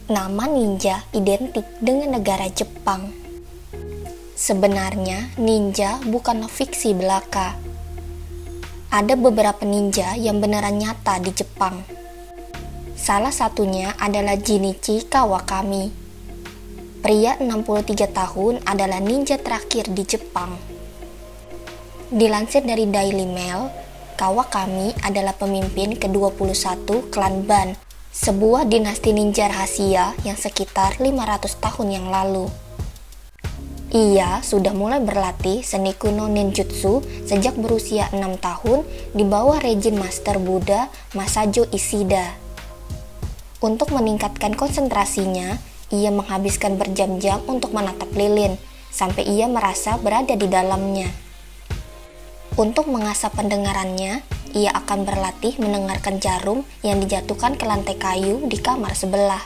Nama ninja identik dengan negara Jepang. Sebenarnya, ninja bukanlah fiksi belaka. Ada beberapa ninja yang beneran nyata di Jepang. Salah satunya adalah Jinichi Kawakami. Pria 63 tahun adalah ninja terakhir di Jepang. Dilansir dari Daily Mail, Kawakami adalah pemimpin ke-21 klan Ban, sebuah dinasti ninja rahasia yang sekitar 500 tahun yang lalu. Ia sudah mulai berlatih seni kuno ninjutsu sejak berusia 6 tahun di bawah rejim Master Buddha Masajo Ishida. Untuk meningkatkan konsentrasinya, ia menghabiskan berjam-jam untuk menatap lilin, sampai ia merasa berada di dalamnya. Untuk mengasah pendengarannya, ia akan berlatih mendengarkan jarum yang dijatuhkan ke lantai kayu di kamar sebelah.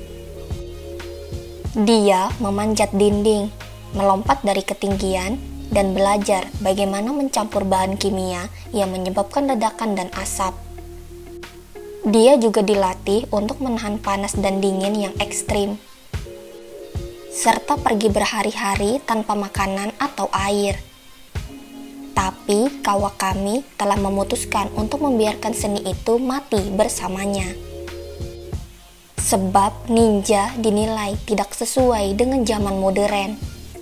Dia memanjat dinding, melompat dari ketinggian, dan belajar bagaimana mencampur bahan kimia yang menyebabkan ledakan dan asap. Dia juga dilatih untuk menahan panas dan dingin yang ekstrim, serta pergi berhari-hari tanpa makanan atau air. Tapi Kawakami telah memutuskan untuk membiarkan seni itu mati bersamanya. Sebab ninja dinilai tidak sesuai dengan zaman modern.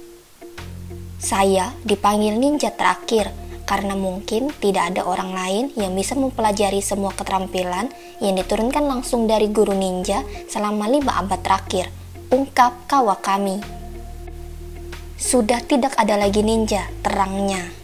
Saya dipanggil ninja terakhir karena mungkin tidak ada orang lain yang bisa mempelajari semua keterampilan yang diturunkan langsung dari guru ninja selama 5 abad terakhir, ungkap Kawakami. Sudah tidak ada lagi ninja, terangnya.